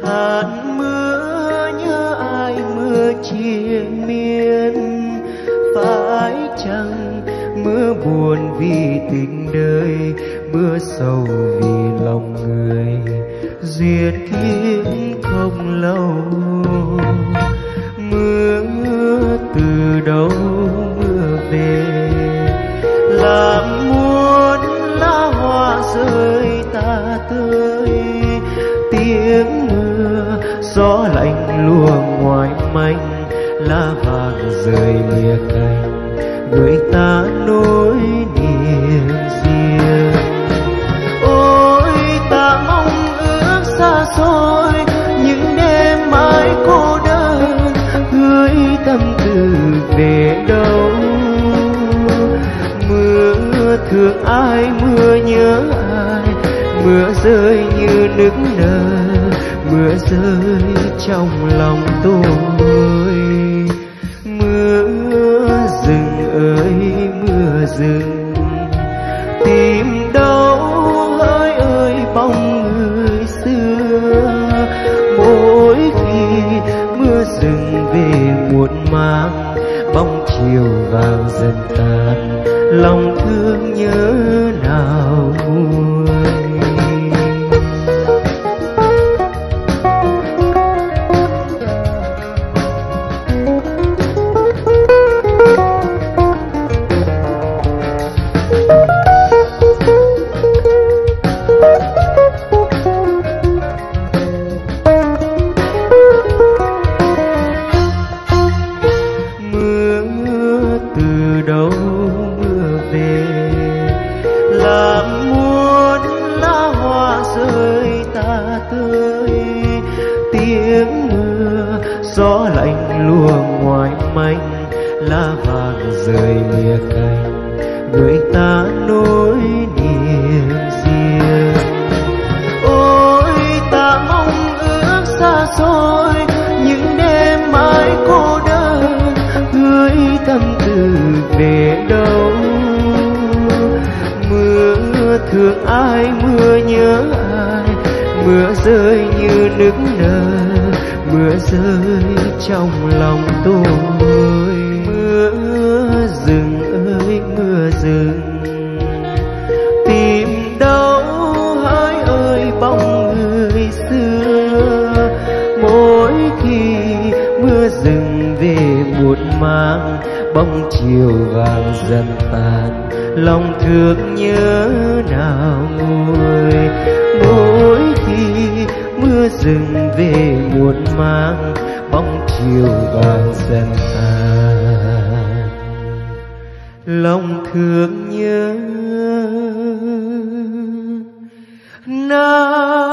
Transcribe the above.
than mưa nhớ ai mưa triền miên. Phải chăng mưa buồn vì tình đời, mưa sầu vì lòng người duyên kiếp không lâu. Mưa từ đâu mưa về, làm muôn lá hoa rơi ta tươi. Tiếng mưa gió lạnh lùa ngoài manh, lá vàng rơi lìa cành người ta nỗi niềm riêng. Ôi ta mong ước xa xôi những đêm mãi cô đơn, gửi tâm tư về đâu. Mưa thương ai mưa nhớ ai, mưa rơi như nức nở, mưa rơi trong lòng tôi. Mưa rừng ơi mưa rừng, tìm đâu hỡi ơi bóng người xưa. Mỗi khi mưa rừng về muộn màng, bóng chiều vàng dần tàn, lòng thương nhớ nào nguôi. Tiếng mưa gió lạnh lùa ngoài manh, lá vàng rơi lìa cành người ta nỗi niềm riêng. Ôi ta mong ước xa xôi những đêm mãi cô đơn, gửi tâm tư về đâu. Mưa thương ai mưa nhớ ai, mưa rơi như nức nở, mưa rơi trong lòng tôi. Mưa rừng ơi mưa rừng, tìm đâu hỡi ơi bóng người xưa. Mỗi khi mưa rừng về muộn màng, bóng chiều vàng dần tàn, lòng thương nhớ nào nguôi. Mỗi khi mưa rừng về muộn màng, bóng chiều vàng dần tàn, lòng thương nhớ nào